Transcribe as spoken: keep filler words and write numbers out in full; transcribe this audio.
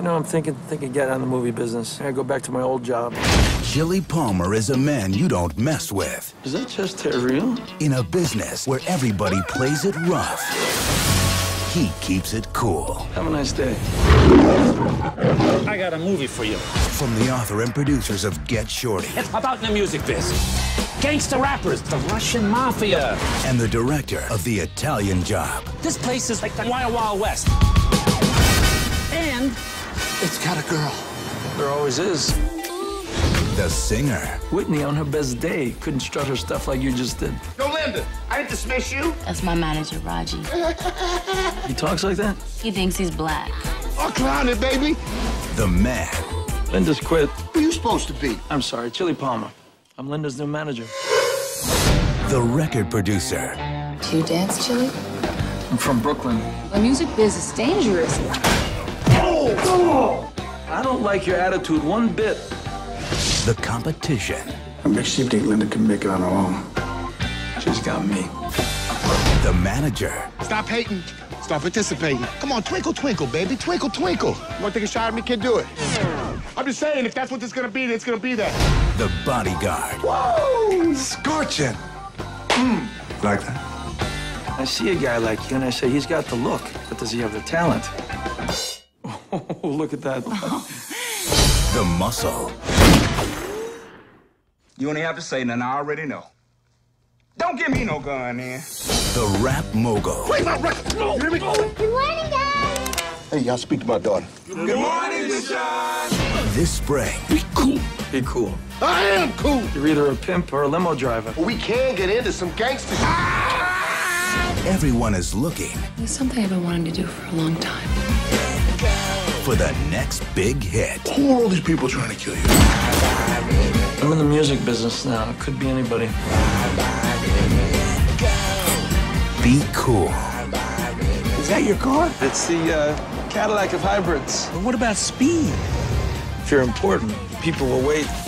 know, I'm thinking, thinking get on the movie business. I go back to my old job. Chili Palmer is a man you don't mess with. Is that chest hair real? In a business where everybody plays it rough, he keeps it cool. Have a nice day. I got a movie for you. From the author and producers of Get Shorty. It's about the music biz. Gangster rappers, the Russian mafia. And the director of The Italian Job. This place is like the Wild Wild West. And it's got a girl. There always is. The singer. Whitney, on her best day, couldn't strut her stuff like you just did. Yo, Linda, I didn't dismiss you. That's my manager, Raji. He talks like that? He thinks he's black. Oh, clown it, baby. The man. Linda's quit. Who you supposed to be? I'm sorry, Chili Palmer. I'm Linda's new manager. The record producer. Do you dance, Chili? I'm from Brooklyn. The music biz is dangerous. Oh! Oh! I don't like your attitude one bit. The competition. What makes you think Linda can make it on her own? She's got me. The manager. Stop hating. Stop anticipating. Come on, twinkle, twinkle, baby. Twinkle, twinkle. You want to take a shot at me, kid? Do it. I'm just saying, if that's what it's going to be, it's going to be that. The bodyguard. Whoa! Scorching. Mm. Like that? I see a guy like you and I say he's got the look, but does he have the talent? Oh, look at that. The muscle. You only have to say nothing, I already know. Don't give me no gun, man. The rap mogul. Wait, my record. No, here we go. Good morning, guys. Hey, y'all speak to my daughter. Good morning, Deshaun. This spring. Be cool. Be cool. I am cool. You're either a pimp or a limo driver. We can get into some gangsters. Everyone is looking It's something I've been wanting to do for a long time. for the next big hit. Who are all these people trying to kill you? I'm in the music business now. It could be anybody. Be cool. Is that your car? It's the uh, Cadillac of hybrids. But what about speed? If you're important, people will wait